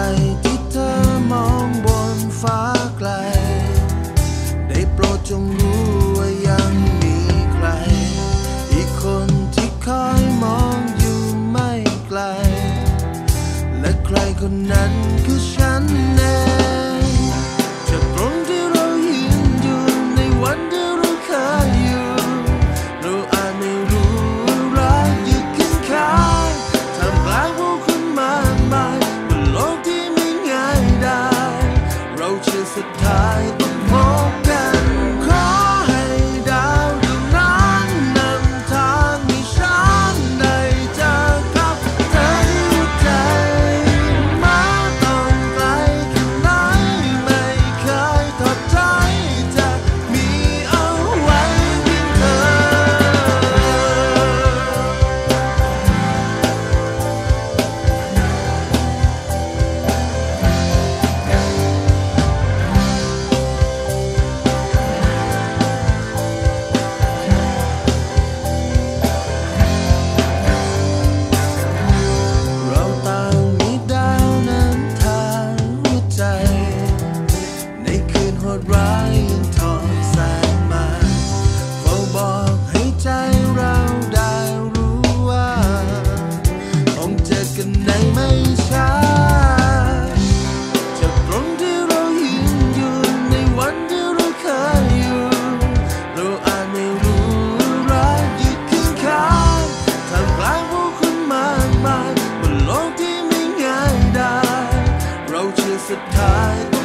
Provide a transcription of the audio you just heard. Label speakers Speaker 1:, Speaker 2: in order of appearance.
Speaker 1: ที่เธอมองบนฟ้าไกลได้โปรดจงรู้ว่ายังมีใครอีกคนที่คอยมองอยู่ไม่ไกลและใครคนนั้นคือฉันเองจากตรงที่เรายืนอยู่ในวันที่เราเคยอยู่เราอาจไม่รู้รักอยู่ข้างข้างท่ามกลางผู้คนมากมายบนโลกที่ไม่ง่ายได้เราเชื่อสุดท้ายต้องพบกันขอให้ดาวดวงนั้นนำทางให้ฉันได้เจอกับเธอที่ใจมาต้องไกลแค่ไหนไม่เคยทอดใจจะมีเอาไว้เพียงเธอเราต่างมีดาวนำทางหัวใจในคืนโหดร้ายยังทอดแสงมาเฝ้าบอกให้ใจเราได้รู้ว่าต้องเจอกันในไม่ช้าจากตรงที่เรายืนอยู่ในวันที่เราเคยอยู่เราอาจไม่รู้รักอยู่ข้างข้างท่ามกลางผู้คนมากมายบนโลกที่ไม่ง่ายได้เราเชื่อสุดท้าย